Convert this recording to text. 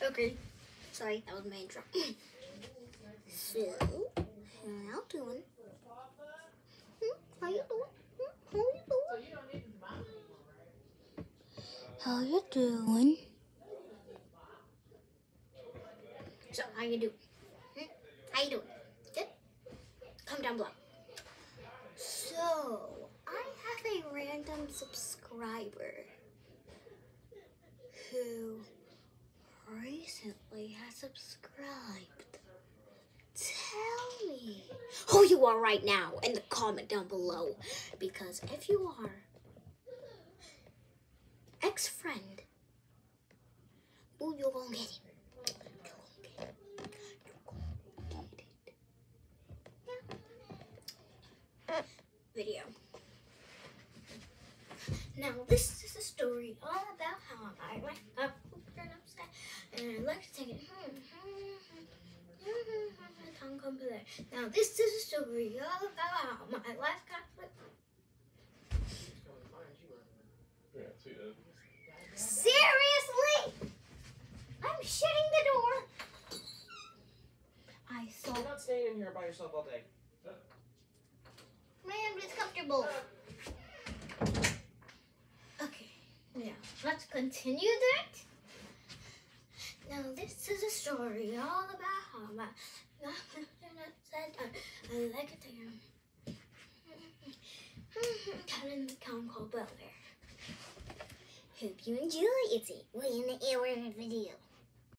Okay, sorry, that was my intro. So, how you doing? How you doing? How you doing? How you doing? So, how you doing? How you doing? Good? Comment down below. So, I have a random subscriber who recently has subscribed. Tell me who you are right now in the comment down below, because if you are ex-friend, oh, you're gonna get it. Video. Now this is a story all about how I went up upset and I like to take it. Now this is a story all about how my life got flipped. Seriously? I'm shutting the door. I saw. You're not staying in here by yourself all day. Man, it's comfortable. Okay, now let's continue that. Now this is a story all about how my I like it there. Telling the town called Bel Air. Hope you enjoy it. We're in the air video.